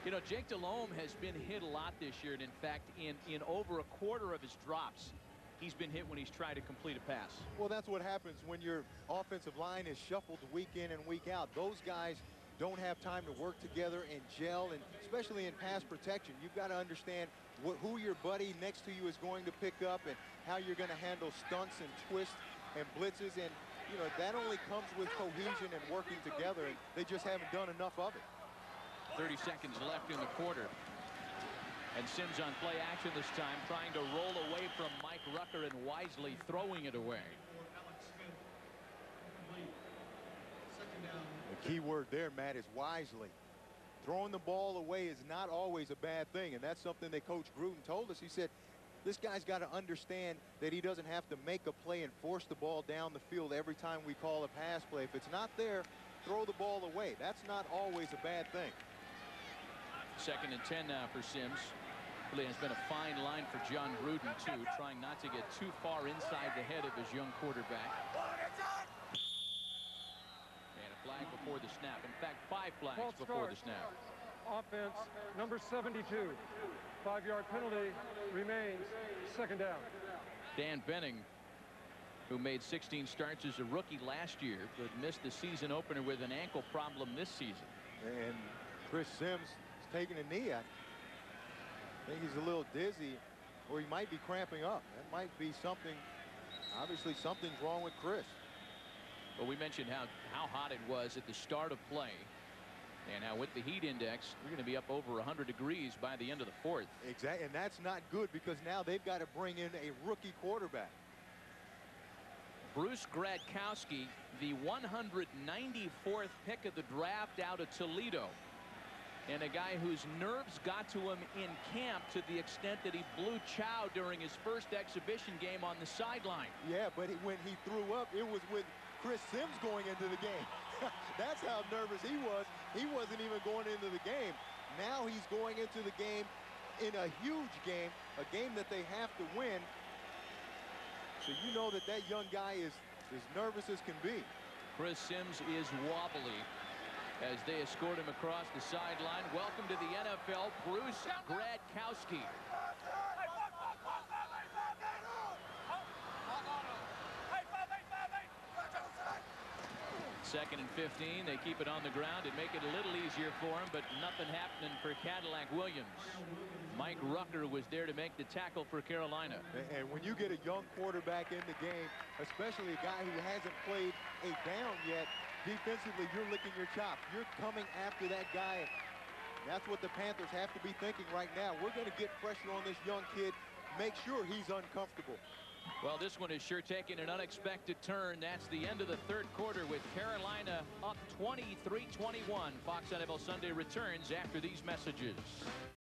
You know, Jake Delhomme has been hit a lot this year, and in fact, in over a quarter of his drops, he's been hit when he's tried to complete a pass. Well, that's what happens when your offensive line is shuffled week in and week out. Those guys don't have time to work together and gel, and especially in pass protection. You've got to understand who your buddy next to you is going to pick up and how you're going to handle stunts and twists and blitzes. And, you know, that only comes with cohesion and working together, and they just haven't done enough of it. 30 seconds left in the quarter. And Sims on play action this time, trying to roll away from Mike Rucker and wisely throwing it away. The key word there, Matt, is wisely. Throwing the ball away is not always a bad thing, and that's something that Coach Gruden told us. He said, this guy's got to understand that he doesn't have to make a play and force the ball down the field every time we call a pass play. If it's not there, throw the ball away. That's not always a bad thing. 2nd and 10 now for Sims. Really has been a fine line for John Gruden, too, trying not to get too far inside the head of his young quarterback. And a flag before the snap. In fact, 5 flags before the snap. Offense, number 72. 5-yard penalty remains. 2nd down. Dan Benning, who made 16 starts as a rookie last year, but missed the season opener with an ankle problem this season. And Chris Sims is taking a knee. I think he's a little dizzy, or he might be cramping up. That might be something. Obviously, something's wrong with Chris. Well, we mentioned how hot it was at the start of play, and how with the heat index, we're going to be up over 100 degrees by the end of the 4th. Exactly, and that's not good because now they've got to bring in a rookie quarterback. Bruce Gradkowski, the 194th pick of the draft out of Toledo. And a guy whose nerves got to him in camp to the extent that he blew chow during his first exhibition game on the sideline. Yeah, but when he threw up, it was with Chris Sims going into the game. That's how nervous he was. He wasn't even going into the game. Now he's going into the game in a huge game, a game that they have to win. So you know that that young guy is as nervous as can be. Chris Sims is wobbly as they escort him across the sideline. Welcome to the NFL, Bruce Gradkowski. 2nd and 15. They keep it on the ground and make it a little easier for him, but nothing happening for Cadillac Williams. Mike Rucker was there to make the tackle for Carolina. And when you get a young quarterback in the game, especially a guy who hasn't played a down yet, defensively, you're licking your chops. You're coming after that guy. That's what the Panthers have to be thinking right now. We're going to get pressure on this young kid, make sure he's uncomfortable. Well, this one is sure taking an unexpected turn. That's the end of the 3rd quarter with Carolina up 23-21. Fox NFL Sunday returns after these messages.